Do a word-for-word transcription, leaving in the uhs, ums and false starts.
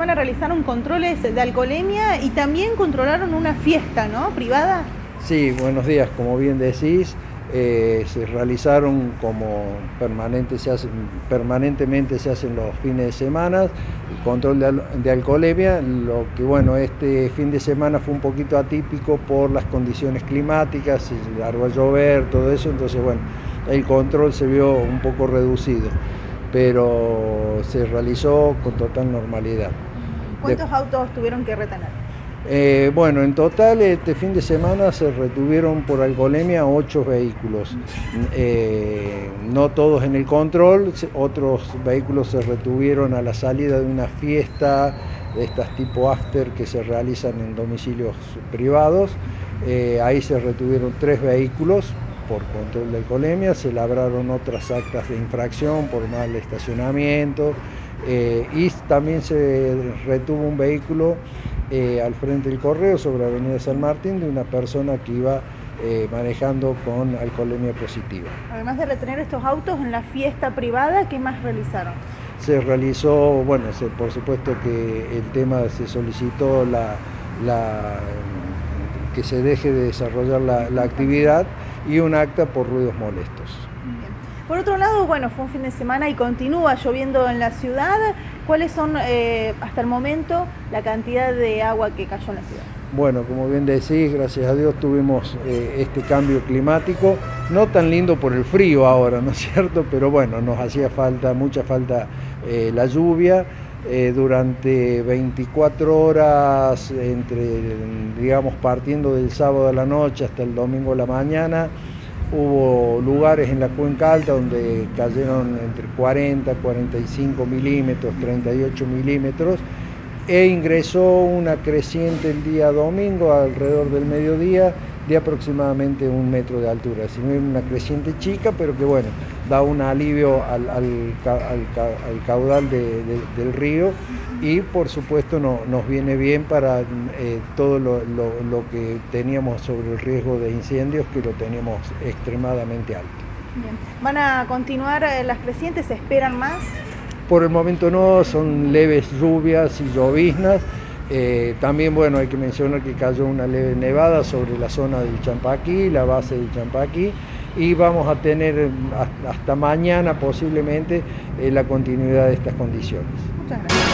semana realizaron controles de alcoholemia y también controlaron una fiesta, ¿no? Privada. Sí, buenos días. Como bien decís, eh, se realizaron como permanente, se hacen, permanentemente se hacen los fines de semana, el control de, de alcoholemia. Lo que bueno, este fin de semana fue un poquito atípico por las condiciones climáticas, se largó a llover, todo eso, entonces bueno, el control se vio un poco reducido, pero se realizó con total normalidad. ¿Cuántos de, autos tuvieron que retener? Eh, bueno, en total este fin de semana se retuvieron por alcoholemia ocho vehículos, eh, no todos en el control, otros vehículos se retuvieron a la salida de una fiesta de estas tipo after que se realizan en domicilios privados. Eh, ahí se retuvieron tres vehículos por control de alcoholemia, se labraron otras actas de infracción por mal estacionamiento, eh, y también se retuvo un vehículo Eh, al frente del Correo sobre Avenida San Martín de una persona que iba eh, manejando con alcoholemia positiva. Además de retener estos autos en la fiesta privada, ¿qué más realizaron? Se realizó, bueno, se, por supuesto que el tema se solicitó la, la, que se deje de desarrollar la, la actividad y un acta por ruidos molestos. Por otro lado, bueno, fue un fin de semana y continúa lloviendo en la ciudad. ¿Cuáles son, eh, hasta el momento, la cantidad de agua que cayó en la ciudad? Bueno, como bien decís, gracias a Dios tuvimos eh, este cambio climático, no tan lindo por el frío ahora, ¿no es cierto? Pero bueno, nos hacía falta, mucha falta eh, la lluvia. Eh, durante veinticuatro horas, entre, digamos, partiendo del sábado a la noche hasta el domingo a la mañana, hubo lugares en la Cuenca Alta donde cayeron entre cuarenta, cuarenta y cinco milímetros, treinta y ocho milímetros, e ingresó una creciente el día domingo alrededor del mediodía de aproximadamente un metro de altura. Es decir, una creciente chica, pero que bueno, da un alivio al, al, al, al caudal de, de, del río, y por supuesto no, nos viene bien para eh, todo lo, lo, lo que teníamos sobre el riesgo de incendios, que lo teníamos extremadamente alto. Bien. ¿Van a continuar eh, las crecientes? ¿Se esperan más? Por el momento no, son leves lluvias y lloviznas. Eh, también, bueno, hay que mencionar que cayó una leve nevada sobre la zona del Champaquí, la base del Champaquí, y vamos a tener hasta mañana posiblemente eh, la continuidad de estas condiciones. Muchas gracias.